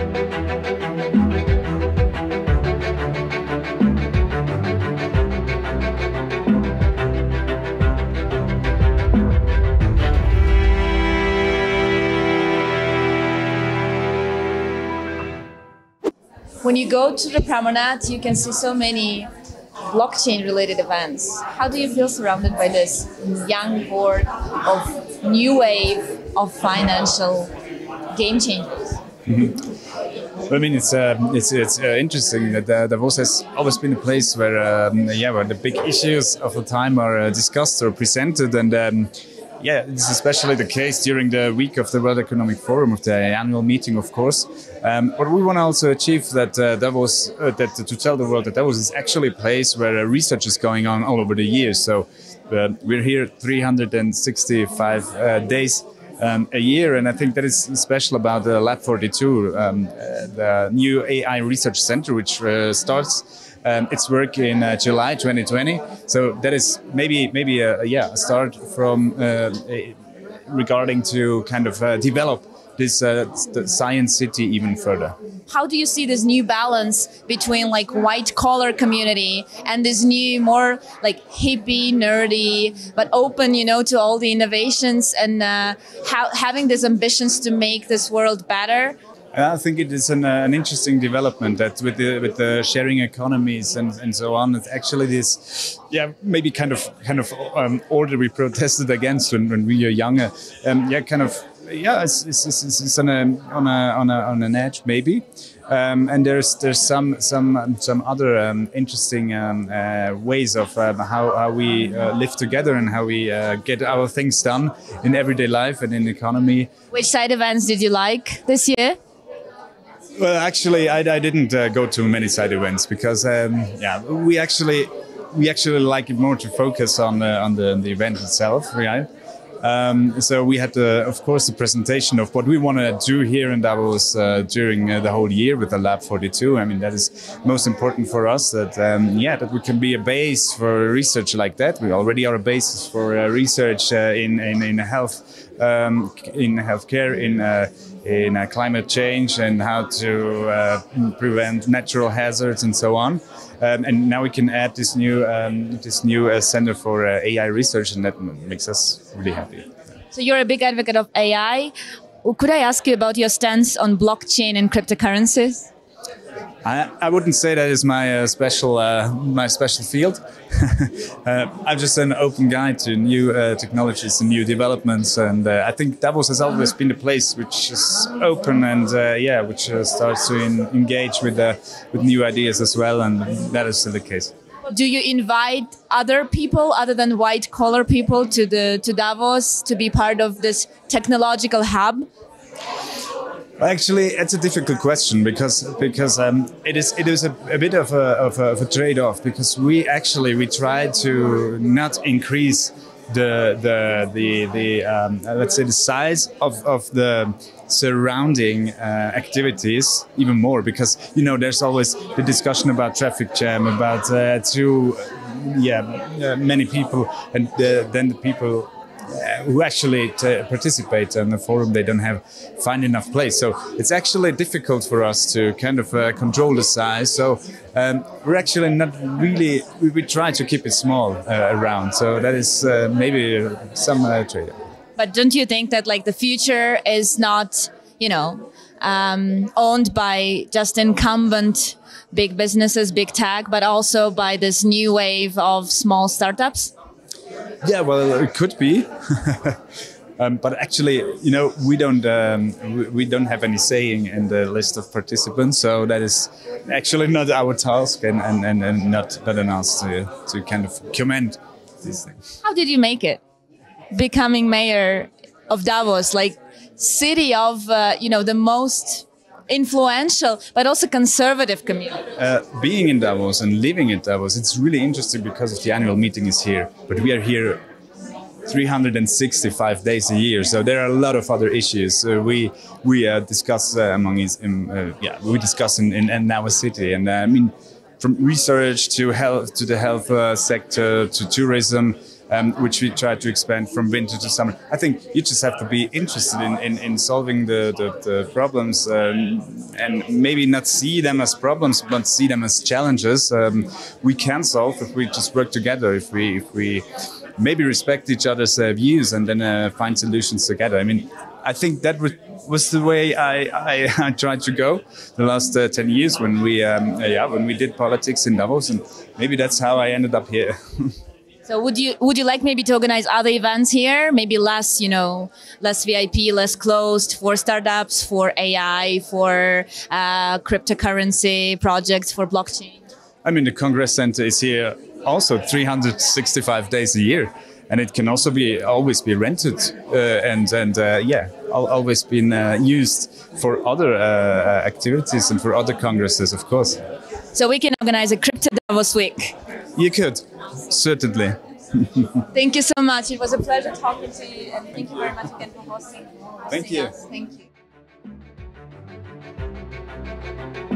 When you go to the promenade, you can see so many blockchain-related events. How do you feel surrounded by this young horde of new wave of financial game changers? I mean, it's interesting that Davos has always been a place where where the big issues of the time are discussed or presented, and this is especially the case during the week of the World Economic Forum, of the annual meeting, of course. But we want to also achieve that Davos, to tell the world that Davos is actually a place where research is going on all over the year. So we're here 365 days a year, and I think that is special about the Lab 42, the new AI research center, which starts its work in July 2020. So that is maybe a start from regarding to kind of develop this the science city even further. How do you see this new balance between like white collar community and this new more like hippie, nerdy, but open, to all the innovations and having these ambitions to make this world better? I think it is an interesting development that with the sharing economies and so on, it's actually this maybe kind of order we protested against when we were younger. It's on an edge maybe, and there's some other interesting ways of how we live together and how we get our things done in everyday life and in the economy. Which side events did you like this year? Well, actually, I didn't go to many side events because we actually like it more to focus on the event itself, right? So we had, of course, the presentation of what we want to do here in Davos during the whole year with the Lab 42. I mean, that is most important for us, that we can be a base for research like that. We already are a basis for research in health, in healthcare, in climate change and how to prevent natural hazards and so on. And now we can add this new center for AI research, and that makes us really happy. So you're a big advocate of AI. Could I ask you about your stance on blockchain and cryptocurrencies? I wouldn't say that is my special field. I'm just an open guy to new technologies and new developments, and I think Davos has always been a place which is open and which starts to engage with new ideas as well, and that is still the case. Do you invite other people other than white collar people to Davos to be part of this technological hub? Actually, it's a difficult question because it is a bit of a trade-off, because we try to not increase the let's say the size of the surrounding activities even more, because there's always the discussion about traffic jam, about many people, and then the people who actually participate in the forum, they don't find enough place. So it's actually difficult for us to kind of control the size. So we're actually not really, we try to keep it small around. So that is maybe some trade-off. But don't you think that like the future is not, owned by just incumbent big businesses, big tech, but also by this new wave of small startups? Yeah, well, it could be, but actually, we don't have any saying in the list of participants, so that is actually not our task, and not on us to kind of comment these things. How did you make it, becoming mayor of Davos, like city of the most influential but also conservative community? Being in Davos and living in Davos, it's really interesting because the annual meeting is here, but we are here 365 days a year, so there are a lot of other issues we discuss we discuss in our city, and I mean, from research to health, to the health sector, to tourism. which we try to expand from winter to summer. I think you just have to be interested in solving the problems, and maybe not see them as problems, but see them as challenges. We can solve if we just work together, if we maybe respect each other's views and then find solutions together. I mean, I think that was the way I tried to go the last 10 years when we did politics in Davos, and maybe that's how I ended up here. So would you like maybe to organize other events here? Maybe less, less VIP, less closed, for startups, for AI, for cryptocurrency projects, for blockchain? I mean, the Congress Center is here also 365 days a year, and it can also always be rented always been used for other activities and for other congresses, of course. So we can organize a Crypto Davos week. You could, certainly. Thank you so much. It was a pleasure talking to you, and thank you very much again for hosting Thank you. us. Thank you.